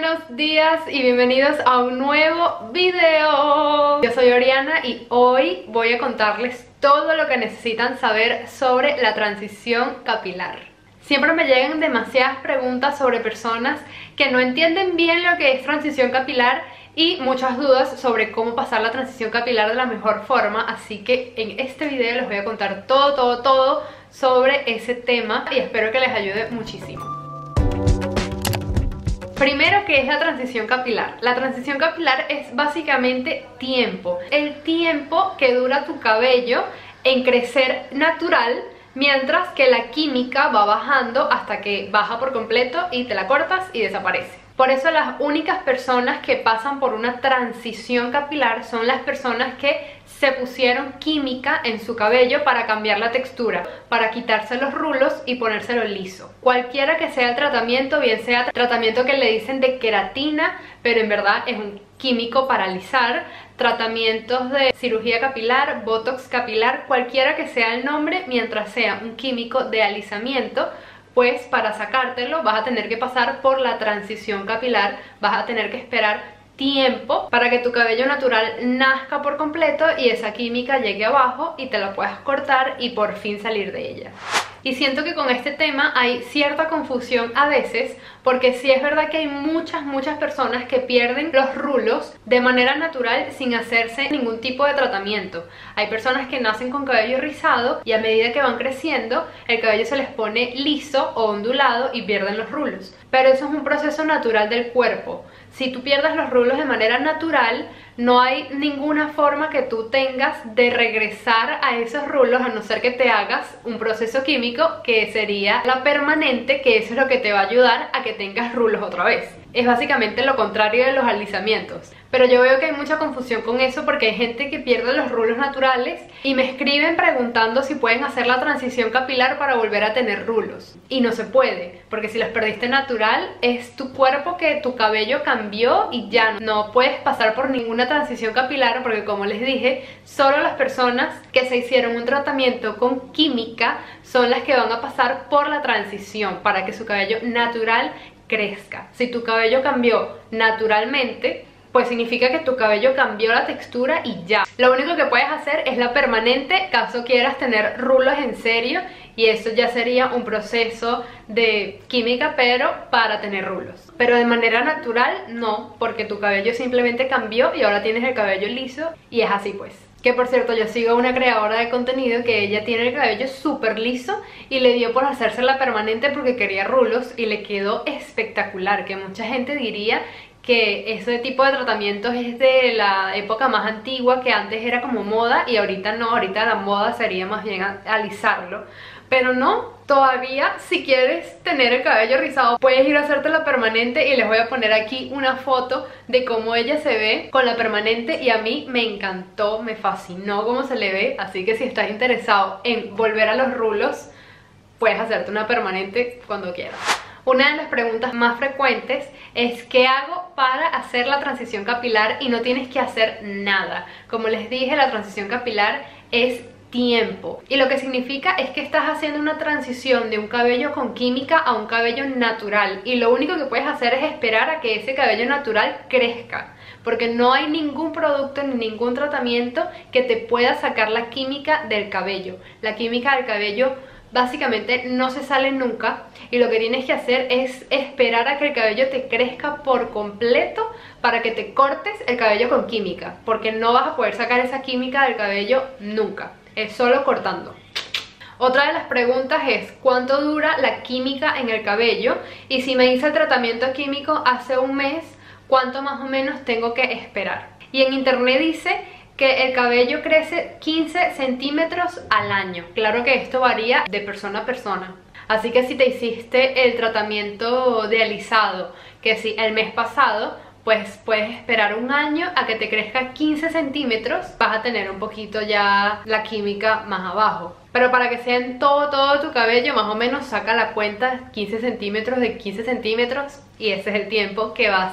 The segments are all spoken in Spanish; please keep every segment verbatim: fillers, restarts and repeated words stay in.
buenos días y bienvenidos a un nuevo video. Yo soy Oriana y hoy voy a contarles todo lo que necesitan saber sobre la transición capilar. Siempre me llegan demasiadas preguntas sobre personas que no entienden bien lo que es transición capilar y muchas dudas sobre cómo pasar la transición capilar de la mejor forma, así que en este video les voy a contar todo, todo, todo sobre ese tema y espero que les ayude muchísimo. Primero, ¿qué es la transición capilar? La transición capilar es básicamente tiempo. El tiempo que dura tu cabello en crecer natural, mientras que la química va bajando hasta que baja por completo y te la cortas y desaparece. Por eso las únicas personas que pasan por una transición capilar son las personas que se pusieron química en su cabello para cambiar la textura, para quitarse los rulos y ponérselo liso. Cualquiera que sea el tratamiento, bien sea tratamiento que le dicen de queratina, pero en verdad es un químico para alisar, tratamientos de cirugía capilar, botox capilar, cualquiera que sea el nombre, mientras sea un químico de alisamiento, pues para sacártelo vas a tener que pasar por la transición capilar, vas a tener que esperar tiempo para que tu cabello natural nazca por completo y esa química llegue abajo y te la puedas cortar y por fin salir de ella. Y siento que con este tema hay cierta confusión a veces, porque sí es verdad que hay muchas, muchas personas que pierden los rulos de manera natural sin hacerse ningún tipo de tratamiento. Hay personas que nacen con cabello rizado y a medida que van creciendo, el cabello se les pone liso o ondulado y pierden los rulos. Pero eso es un proceso natural del cuerpo. Si tú pierdes los rulos de manera natural, no hay ninguna forma que tú tengas de regresar a esos rulos, a no ser que te hagas un proceso químico que sería la permanente, que eso es lo que te va a ayudar a que tengas rulos otra vez. Es básicamente lo contrario de los alisamientos. Pero yo veo que hay mucha confusión con eso porque hay gente que pierde los rulos naturales y me escriben preguntando si pueden hacer la transición capilar para volver a tener rulos. Y no se puede, porque si los perdiste natural, es tu cuerpo que tu cabello cambió y ya no puedes pasar por ninguna transición capilar, porque como les dije, solo las personas que se hicieron un tratamiento con química son las que van a pasar por la transición para que su cabello natural crezca. Si tu cabello cambió naturalmente, pues significa que tu cabello cambió la textura y ya. Lo único que puedes hacer es la permanente, caso quieras tener rulos en serio, y eso ya sería un proceso de química, pero para tener rulos. Pero de manera natural no, porque tu cabello simplemente cambió y ahora tienes el cabello liso y es así pues. Que por cierto, yo sigo a una creadora de contenido que ella tiene el cabello súper liso y le dio por hacerse la permanente porque quería rulos y le quedó espectacular, que mucha gente diría que ese tipo de tratamientos es de la época más antigua, que antes era como moda y ahorita no, ahorita la moda sería más bien alisarlo. Pero no, todavía si quieres tener el cabello rizado puedes ir a hacerte la permanente y les voy a poner aquí una foto de cómo ella se ve con la permanente y a mí me encantó, me fascinó cómo se le ve, así que si estás interesado en volver a los rulos puedes hacerte una permanente cuando quieras. Una de las preguntas más frecuentes es ¿qué hago para hacer la transición capilar y no tienes que hacer nada? Como les dije, la transición capilar es tiempo, y lo que significa es que estás haciendo una transición de un cabello con química a un cabello natural, y lo único que puedes hacer es esperar a que ese cabello natural crezca, porque no hay ningún producto ni ningún tratamiento que te pueda sacar la química del cabello. La química del cabello básicamente no se sale nunca, y lo que tienes que hacer es esperar a que el cabello te crezca por completo para que te cortes el cabello con química, porque no vas a poder sacar esa química del cabello nunca, es solo cortando. Otra de las preguntas es ¿cuánto dura la química en el cabello? Y si me hice el tratamiento químico hace un mes, ¿cuánto más o menos tengo que esperar? Y en internet dice que el cabello crece quince centímetros al año. Claro que esto varía de persona a persona. Así que si te hiciste el tratamiento de alisado, que si el mes pasado, pues puedes esperar un año a que te crezca quince centímetros, vas a tener un poquito ya la química más abajo. Pero para que sea en todo, todo tu cabello, más o menos saca la cuenta, quince centímetros de quince centímetros, y ese es el tiempo que vas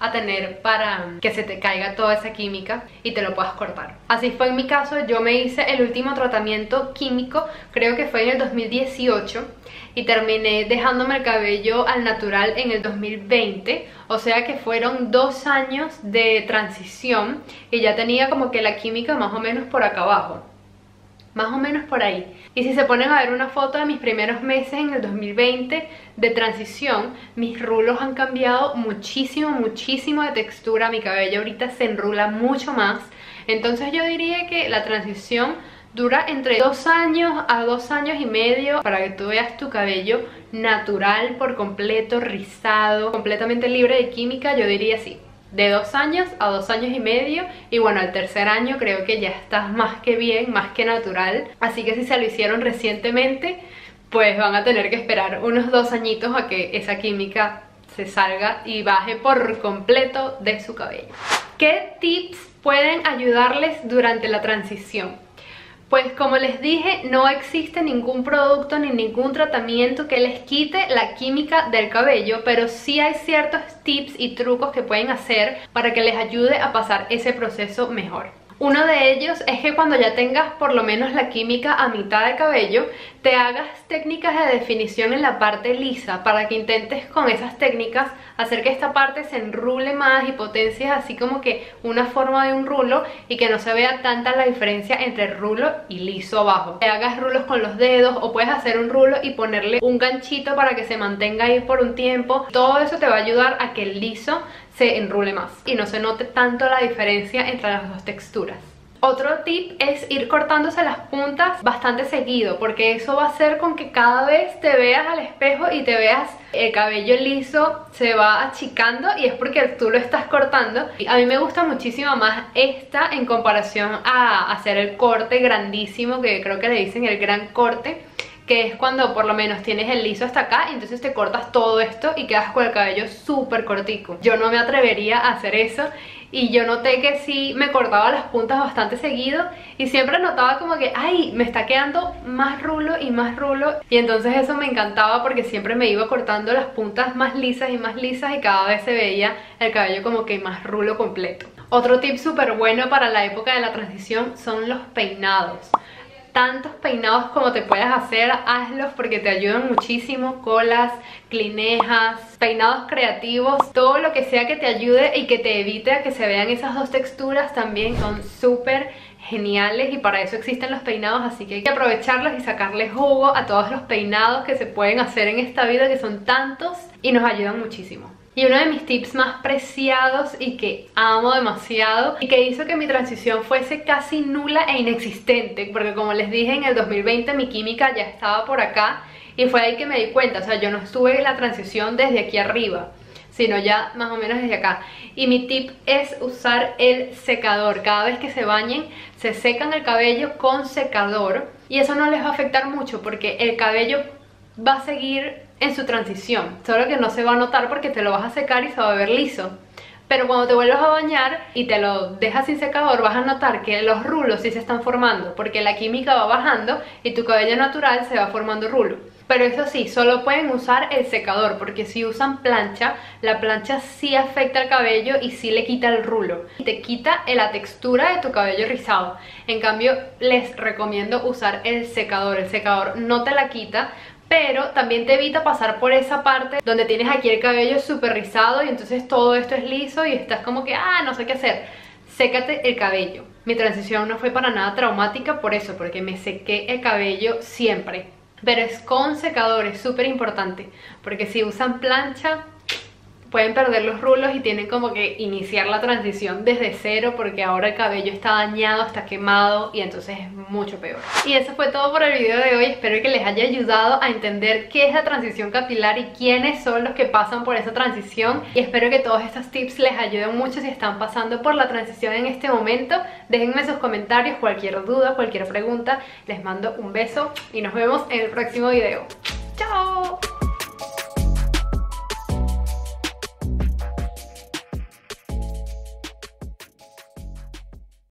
a tener para que se te caiga toda esa química y te lo puedas cortar. Así fue en mi caso. Yo me hice el último tratamiento químico, creo que fue en el dos mil dieciocho, y terminé dejándome el cabello al natural en el dos mil veinte, o sea que fueron dos años de transición y ya tenía como que la química más o menos por acá abajo, más o menos por ahí. Y si se ponen a ver una foto de mis primeros meses en el dos mil veinte de transición, mis rulos han cambiado muchísimo, muchísimo de textura. Mi cabello ahorita se enrula mucho más. Entonces yo diría que la transición dura entre dos años a dos años y medio para que tú veas tu cabello natural por completo, rizado, completamente libre de química. Yo diría sí, de dos años a dos años y medio. Y bueno, al tercer año creo que ya estás más que bien, más que natural. Así que si se lo hicieron recientemente, pues van a tener que esperar unos dos añitos a que esa química se salga y baje por completo de su cabello. ¿Qué tips pueden ayudarles durante la transición? Pues como les dije, no existe ningún producto ni ningún tratamiento que les quite la química del cabello, pero sí hay ciertos tips y trucos que pueden hacer para que les ayude a pasar ese proceso mejor. Uno de ellos es que cuando ya tengas por lo menos la química a mitad de cabello, te hagas técnicas de definición en la parte lisa para que intentes con esas técnicas hacer que esta parte se enrule más y potencies así como que una forma de un rulo y que no se vea tanta la diferencia entre rulo y liso abajo. Te hagas rulos con los dedos o puedes hacer un rulo y ponerle un ganchito para que se mantenga ahí por un tiempo. Todo eso te va a ayudar a que el liso se enrule más y no se note tanto la diferencia entre las dos texturas. Otro tip es ir cortándose las puntas bastante seguido, porque eso va a hacer con que cada vez te veas al espejo y te veas el cabello liso, se va achicando y es porque tú lo estás cortando. Y a mí me gusta muchísimo más esta en comparación a hacer el corte grandísimo, que creo que le dicen el gran corte, que es cuando por lo menos tienes el liso hasta acá y entonces te cortas todo esto y quedas con el cabello súper cortico. Yo no me atrevería a hacer eso y yo noté que sí me cortaba las puntas bastante seguido y siempre notaba como que ay, me está quedando más rulo y más rulo, y entonces eso me encantaba porque siempre me iba cortando las puntas más lisas y más lisas y cada vez se veía el cabello como que más rulo completo. Otro tip súper bueno para la época de la transición son los peinados. Tantos peinados como te puedas hacer, hazlos porque te ayudan muchísimo. Colas, clinejas, peinados creativos, todo lo que sea que te ayude y que te evite a que se vean esas dos texturas también son súper geniales, y para eso existen los peinados, así que hay que aprovecharlos y sacarles jugo a todos los peinados que se pueden hacer en esta vida, que son tantos y nos ayudan muchísimo. Y uno de mis tips más preciados y que amo demasiado y que hizo que mi transición fuese casi nula e inexistente, porque como les dije, en el dos mil veinte mi química ya estaba por acá y fue ahí que me di cuenta, o sea, yo no estuve en la transición desde aquí arriba, sino ya más o menos desde acá. Y mi tip es usar el secador. Cada vez que se bañen, se secan el cabello con secador y eso no les va a afectar mucho porque el cabello va a seguir en su transición, solo que no se va a notar porque te lo vas a secar y se va a ver liso. Pero cuando te vuelvas a bañar y te lo dejas sin secador, vas a notar que los rulos sí se están formando porque la química va bajando y tu cabello natural se va formando rulo. Pero eso sí, solo pueden usar el secador, porque si usan plancha, la plancha sí afecta al cabello y sí le quita el rulo y te quita la textura de tu cabello rizado. En cambio, les recomiendo usar el secador. El secador no te la quita, pero también te evita pasar por esa parte donde tienes aquí el cabello súper rizado y entonces todo esto es liso y estás como que, ah, no sé qué hacer. Sécate el cabello. Mi transición no fue para nada traumática por eso, porque me sequé el cabello siempre. Pero es con secador, es súper importante, porque si usan plancha pueden perder los rulos y tienen como que iniciar la transición desde cero, porque ahora el cabello está dañado, está quemado y entonces es mucho peor. Y eso fue todo por el video de hoy. Espero que les haya ayudado a entender qué es la transición capilar y quiénes son los que pasan por esa transición, y espero que todos estos tips les ayuden mucho si están pasando por la transición en este momento. Déjenme sus comentarios, cualquier duda, cualquier pregunta. Les mando un beso y nos vemos en el próximo video.